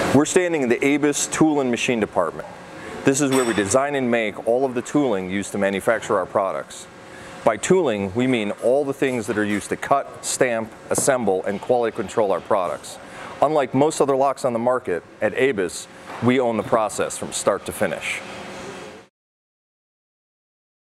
We're standing in the ABUS Tool and Machine Department. This is where we design and make all of the tooling used to manufacture our products. By tooling, we mean all the things that are used to cut, stamp, assemble, and quality control our products. Unlike most other locks on the market, at ABUS, we own the process from start to finish.